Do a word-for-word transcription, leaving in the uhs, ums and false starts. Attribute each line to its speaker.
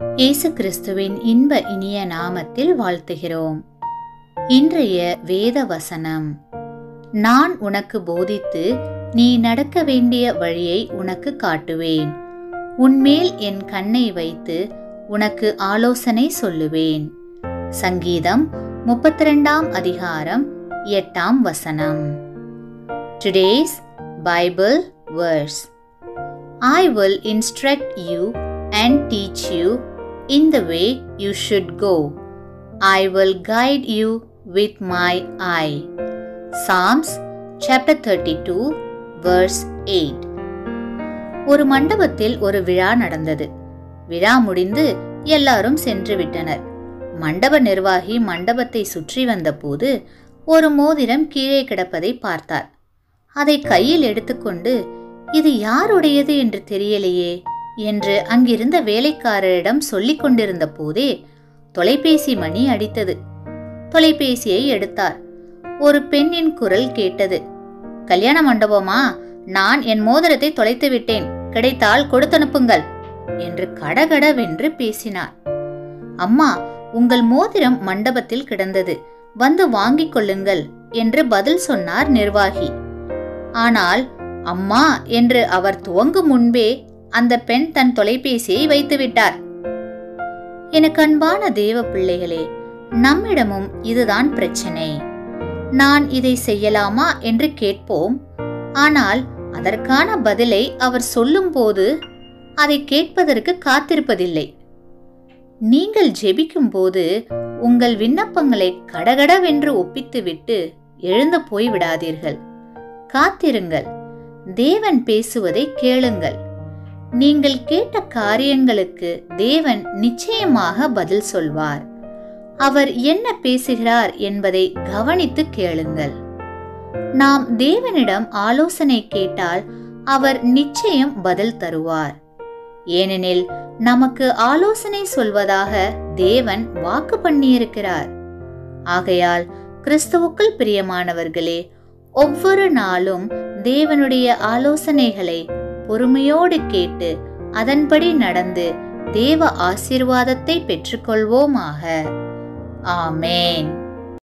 Speaker 1: இயேசு கிறிஸ்துவின் இன்ப இனிய நாமத்தில் வாழ்த்துகிறோம். இன்றைய வேத வசனம், நான் உனக்கு போதித்து நீ நடக்க வேண்டிய வழியை உனக்கு காட்டுவேன். உன்மேல் என் கண்ணை வைத்து உனக்கு ஆலோசனை சொல்லுவேன். சங்கீதம் முப்பத்தி இரண்டாம் அதிகாரம் எட்டாம் வசனம். Today's Bible verse. I will instruct you and teach you in the way you should go. I will guide you with my eye. Psalms chapter thirty-two verse eight. ஒரு மண்டபத்தில் ஒரு விழா நடந்தது. விழா முடிந்து எல்லாரும் சென்று விட்டனர். மண்டப நிர்வாகி மண்டபத்தை சுற்றி வந்தபோது ஒரு மோதிரம் கீழே கிடப்பதை பார்த்தார். அதை கையில் எடுத்துக்கொண்டு, இது யாருடையது என்று தெரியலையே என்று அங்கிருந்த வேலைக்காரரிடம் சொல்லிக் கொண்டிருந்த போதே தொலைபேசி மணி அடித்தது. தொலைபேசியை எடுத்தார். ஒரு பெண்ணின் குரல் கேட்டது. கல்யாண மண்டபமா? நான் என் மோதிரத்தை தொலைத்து விட்டேன், கிடைத்தால் கொடுத்தனுப்புங்கள் என்று கடகடவென்று பேசினார். அம்மா, உங்கள் மோதிரம் மண்டபத்தில் கிடந்தது, வந்து வாங்கிக் கொள்ளுங்கள் என்று பதில் சொன்னார் நிர்வாகி. ஆனால் அம்மா என்று அவர் துவங்கும் முன்பே அந்த பெண் தன் தொலைபேசியை வைத்துவிட்டார். எனக்கு அன்பான தேவ பிள்ளைகளே, நம்மிடமும் இதுதான் பிரச்சனை. நான் இதை செய்யலாமா என்று கேட்போம். ஆனால் அதற்கான பதிலை அவர் சொல்லும் போது அதை கேட்பதற்கு காத்திருப்பதில்லை. நீங்கள் ஜெபிக்கும் போது உங்கள் விண்ணப்பங்களை கடகடவென்று ஒப்பித்துவிட்டு எழுந்து போய்விடாதீர்கள். காத்திருங்கள். தேவன் பேசுவதை கேளுங்கள். நீங்கள் கேட்ட காரியங்களுக்கு தேவன் நிச்சயமாக பதில் சொல்வார். அவர் என்ன பேசுகிறார் என்பதை கவனித்து கேளுங்கள். நாம் தேவனிடம் ஆலோசனை கேட்டால் அவர் நிச்சயம் பதில் தருவார். ஏனெனில் நமக்கு ஆலோசனை சொல்வதாக தேவன் வாக்கு பண்ணியிருக்கிறார். ஆகையால் கிறிஸ்துவுக்குள் பிரியமானவர்களே, ஒவ்வொரு நாளும் தேவனுடைய ஆலோசனைகளை பொறுமையோடு கேட்டு அதன்படி நடந்து தேவ ஆசீர்வாதத்தை பெற்றுக்கொள்வோமாக. ஆமென்.